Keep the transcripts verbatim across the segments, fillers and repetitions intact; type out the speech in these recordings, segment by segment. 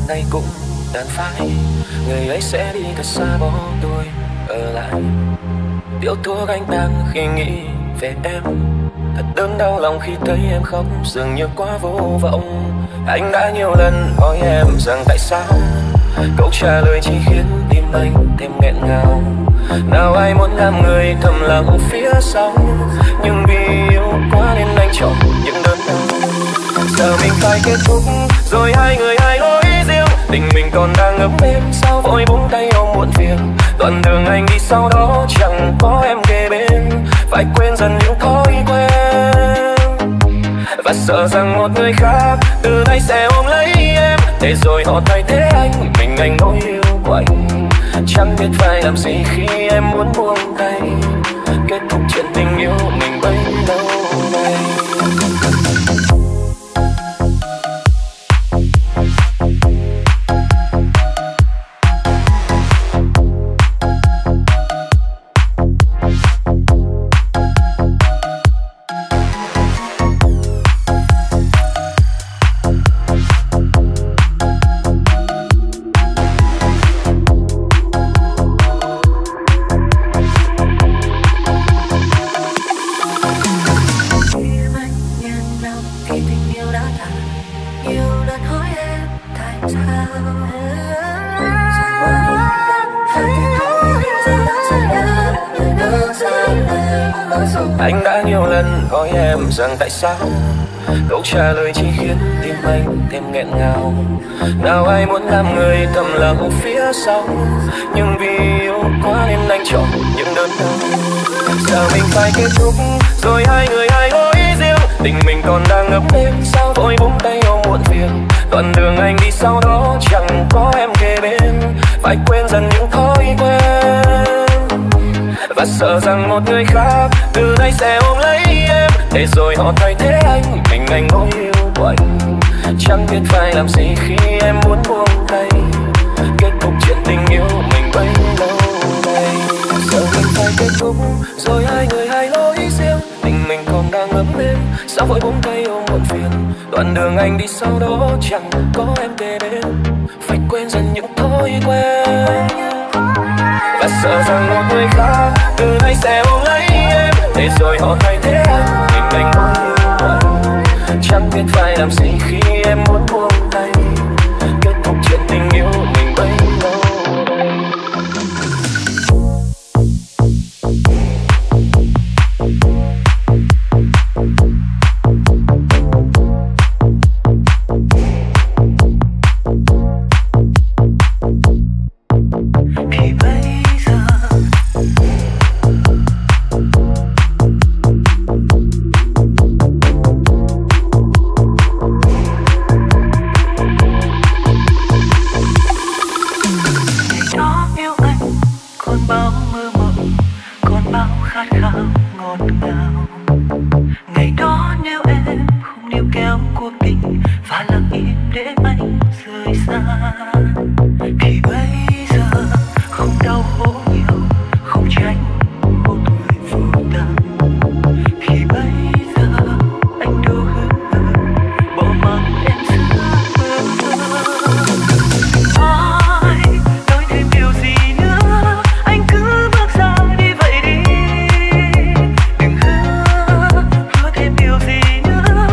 ngày cũng tàn phai. Người ấy sẽ đi thật xa bỏ tôi ở lại. Điếu thuốc anh đang khi nghĩ về em. Thật đớn đau lòng khi thấy em khóc dường như quá vô vọng. Anh đã nhiều lần hỏi em rằng tại sao, câu trả lời chỉ khiến tim anh thêm nghẹn ngào. Nào ai muốn làm người thầm lặng phía sau, nhưng vì yêu quá nên anh chọn những đớn đau. Giờ mình phải kết thúc rồi hai người hai lối riêng. Tình mình còn đang ấm êm sao vội buông tay ôm muộn phiền. Đoạn đường anh đi sau đó chẳng có em kề bên. Phải quên dần những thói quen và sợ rằng một người khác từ nay sẽ ôm lấy em, để rồi họ thay thế anh. Mình anh nỗi yêu của anh chẳng biết phải làm gì khi em muốn buông tay. Kết thúc chuyện tình yêu mình bấy lâu nay. Anh đã nhiều lần hỏi em rằng tại sao, câu trả lời chỉ khiến tim anh thêm nghẹn ngào. Nào ai muốn làm người thầm lặng phía sau, nhưng vì yêu quá nên anh chọn những đớn đau. Giờ mình phải kết thúc rồi hai người hai lối riêng. Tình mình còn đang ấm êm sao vội buông tay ôm muộn phiền. Đoạn đường anh đi sau đó chẳng có em kề bên. Phải quên dần những thói quen và sợ rằng một người khác từ nay sẽ ôm lấy em, để rồi họ thay thế anh. Mình anh nỗi yêu của anh chẳng biết phải làm gì khi em muốn buông tay. Kết thúc chuyện tình yêu mình bấy lâu nay. Giờ mình phải kết thúc rồi hai người hai lối riêng. Tình mình còn đang ấm êm sao vội buông tay ôm muộn phiền. Đoạn đường anh đi sau đó chẳng có em kề bên. Phải quên dần những thói quen và sợ rằng một người khác từ nay sẽ ôm lấy em, để rồi họ thay thế anh. Mình anh nỗi yêu của anh chẳng biết phải làm gì khi em muốn buông tay. Kết thúc chuyện tình yêu mình bấy lâu. Điều gì nữa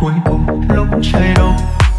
cuối cùng lúc trời đổ.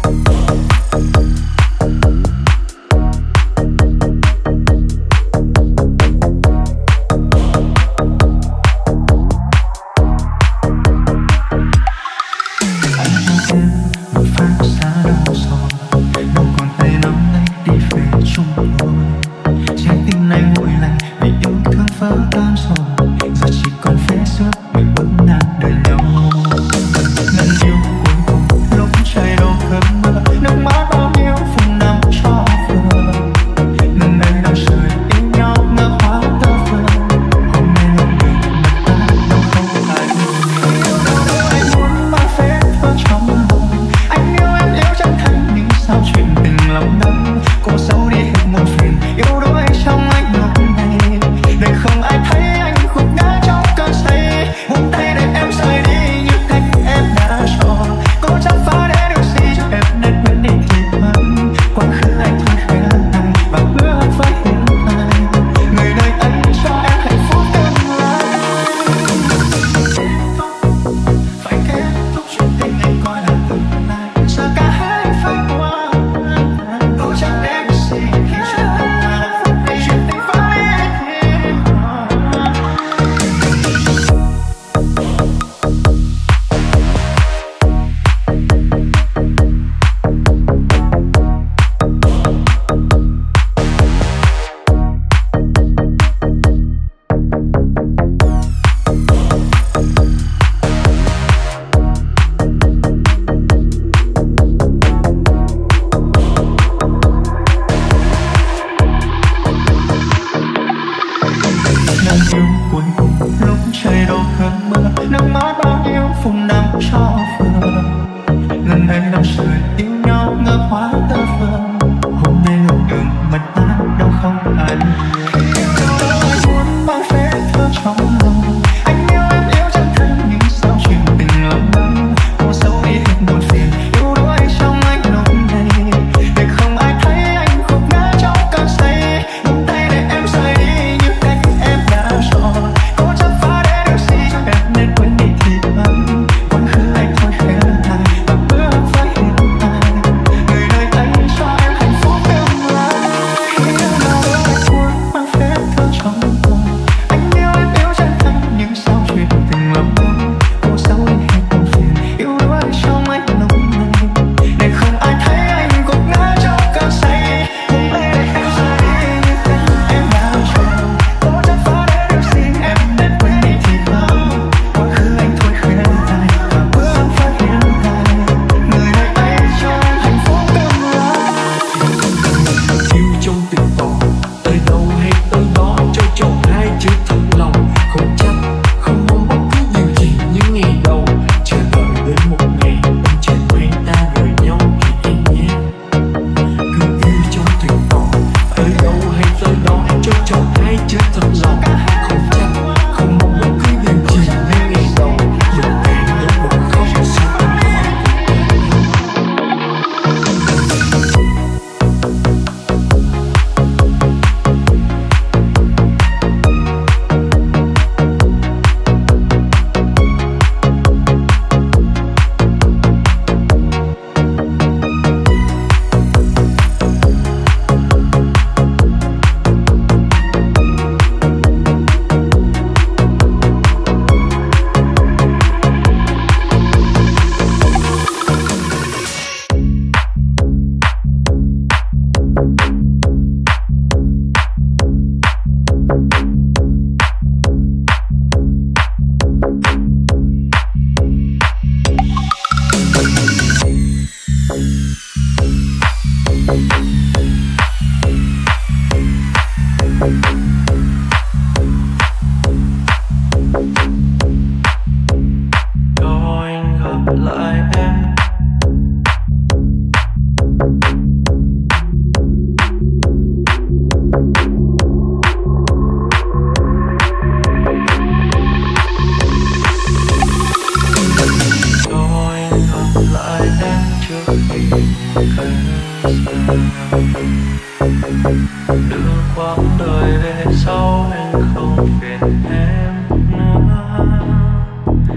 đưa quãng đời về sau anh không phiền em nữa.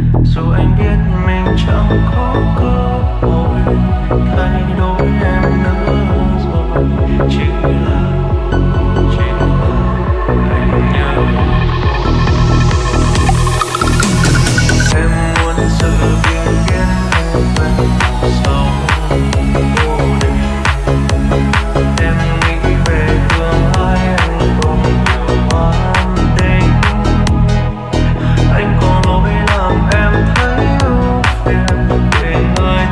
dù anh biết mình chẳng có cơ hội thay đổi em nữa rồi, chỉ là chỉ là anh nhớ em muốn sự bình yên về sau vô định. Em nghĩ về tương lai anh không nhiều hoan định, anh có lỗi làm em thấy ưu phiền để người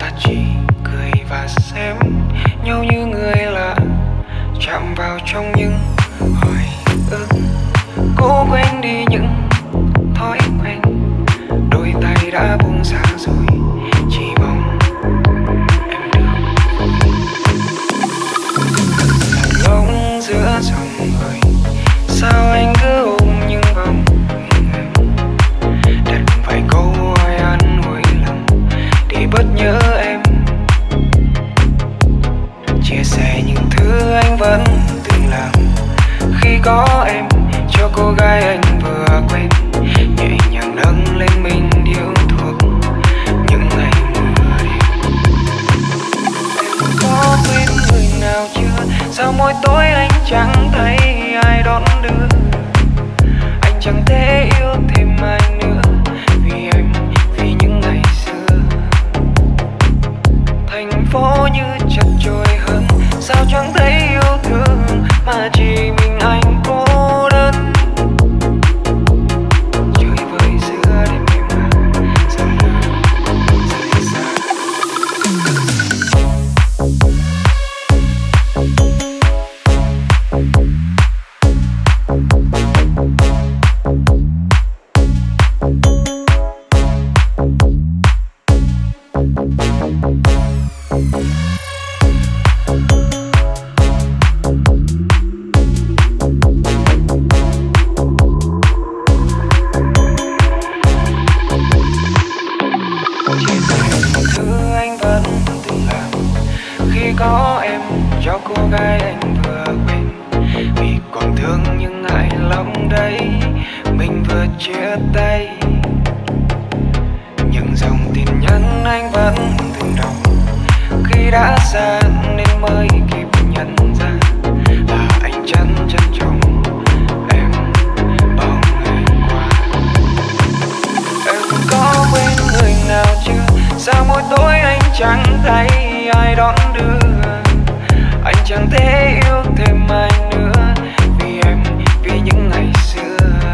ta chỉ cười và xem nhau như người lạ, chạm vào trong những hồi ức, cố quên đi những thói quen, đôi tay đã buông xa rồi, chỉ mong em được lặn lông giữa dòng người. Sao anh cứ ôm những vòng đặt vài câu hỏi an ủi lòng để bớt nhớ em, chia sẻ những thứ anh vẫn từng làm khi có em, cho cô gái anh vừa quen nhẹ nhàng nâng lên mình điếu thuốc những ngày mưa đêm. Em có quên người nào chưa? Sao mỗi tối anh chẳng thấy ai đón đưa, anh chẳng thể yêu thêm ai nữa vì em, vì những ngày xưa. Thành phố như chật chội hơn, sao chẳng thấy yêu thương mà chỉ mình anh cô đơn. Chơi vơi giữa đêm em mà giờ rời xa. Có em cho cô gái anh vừa quên, vì còn thương nhưng ngại lòng đây mình vừa chia tay. Những dòng tin nhắn anh vẫn từng đọc, khi đã xa nên mới kịp nhận ra là anh chân trân trọng em bao ngày qua. Em có quên người nào chưa? Sao mỗi tối anh chẳng thấy ai đón đưa, anh chẳng thể yêu thêm ai nữa vì em, vì những ngày xưa.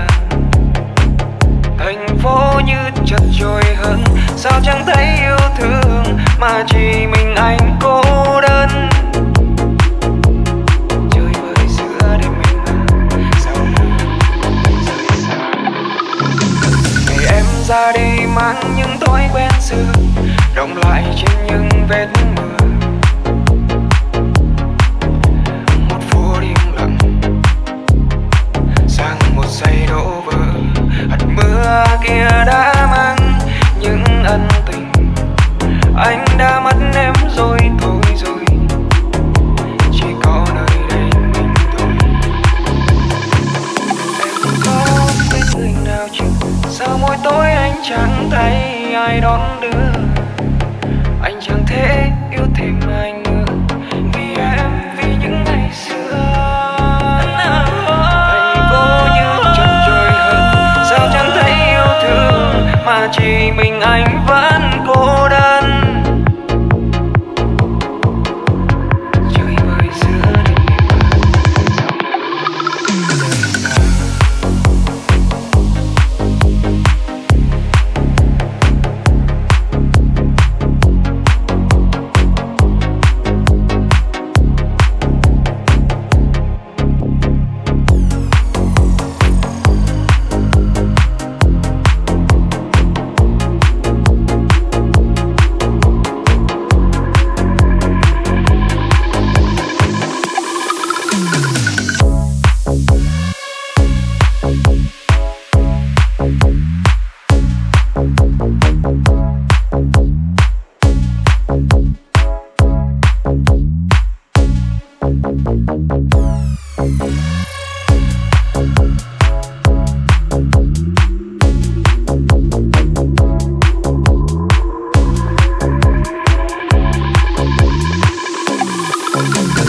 Thành phố như chật chội hơn, sao chẳng thấy yêu thương mà chỉ mình anh cô đơn. Chơi vơi giữa đêm mình mà sao rời xa. Ngày em ra đi mang những thói quen xưa, đọng lại trên những vết mưa. Một phố đêm lặng sang một giây đổ vỡ, hạt mưa kia đã mang những ân tình, anh đã mất em rồi thôi rồi, chỉ có nơi đây mình thôi. Em có quên người nào chưa? Sao mỗi tối anh chẳng thấy ai đón đưa, anh chẳng thể yêu thêm ai nữa vì em, vì những ngày xưa. Thành phố như chật chội hơn, sao chẳng thấy yêu thương mà chỉ mình anh vẫn cô đơn. Chơi vơi giữa đêm Thank you.